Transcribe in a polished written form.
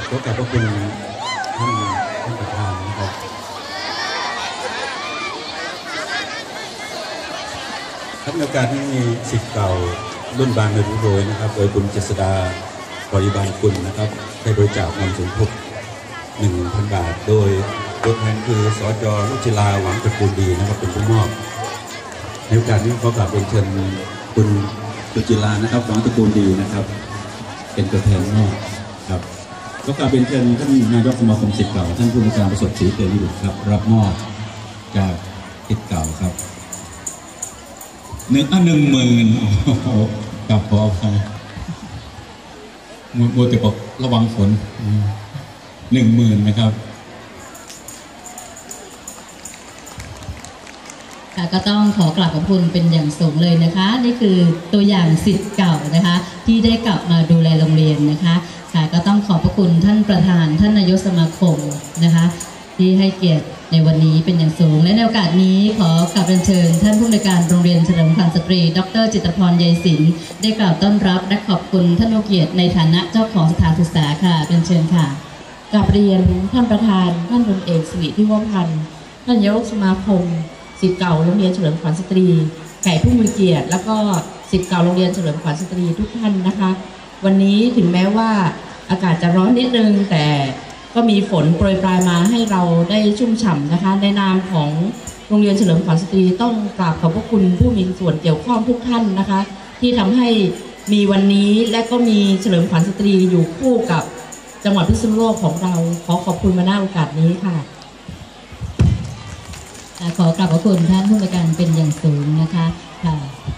ขอกราบขอบคุณท่านประธานนะครับครับในโอกาสนี้มีศิษย์เก่ารุ่นบางในรู้โดยนะครับโดยคุณเจษดาบริบาลคุณนะครับได้บริจาคเงินสมทบ 1,000 บาทโดยตัวแทนคือสจ.รุจิราหวังตระกูลดีนะครับเป็นผู้มอบในโอกาสนี้ขอกราบเชิญคุณรุจิรานะครับหวังตระกูลดีนะครับเป็นตัวแทนมอบครับก็กราบเชิญท่านนายกสมาคมศิษย์เก่าท่านผู้ในการประสบศรีเตวิบุตรครับรับมอบจากศิษย์เก่าครับ10,000กับพอไปมัวแต่บอกระวังฝน10,000นะครับก็ต้องขอกราบขอบคุณเป็นอย่างสูงเลยนะคะนี่คือตัวอย่างศิษย์เก่านะคะที่ได้กลับมาดูแลโรงเรียนนะคะก็ต้องขอบพระคุณท่านประธานท่านนายกสมาคมนะคะที่ให้เกียรติในวันนี้เป็นอย่างสูงและในโอกาสนี้ขอกราบเชิญท่านผู้อำนวยการโรงเรียนเฉลิมขวัญสตรีดร.จิตรพรใยศิลป์ได้กล่าวต้อนรับและขอบคุณท่านผู้เกียรติในฐานะเจ้าของสถานศึกษาค่ะเป็นเชิญค่ะกราบเรียนท่านประธานท่านพลเอกสิริทิวพันธ์ท่านนายกสมาคมศิษย์เก่าโรงเรียนเฉลิมขวัญสตรีแขกผู้มีเกียรติแล้วก็ศิษย์เก่าโรงเรียนเฉลิมขวัญสตรีทุกท่านนะคะวันนี้ถึงแม้ว่าอากาศจะร้อนนิดนึงแต่ก็มีฝนโปรยปลายมาให้เราได้ชุ่มฉ่ำนะคะในนามของโรงเรียนเฉลิมขวัญสตรีต้องกราบขอบพระคุณผู้มีส่วนเกี่ยวข้องทุกท่านนะคะที่ทำให้มีวันนี้และก็มีเฉลิมขวัญสตรีอยู่คู่กับจังหวัดพิษณุโลกของเราขอขอบคุณมาณโอกาสนี้ค่ะขอกราบขอบคุณท่านผู้อำนวยการเป็นอย่างสูงนะคะค่ะ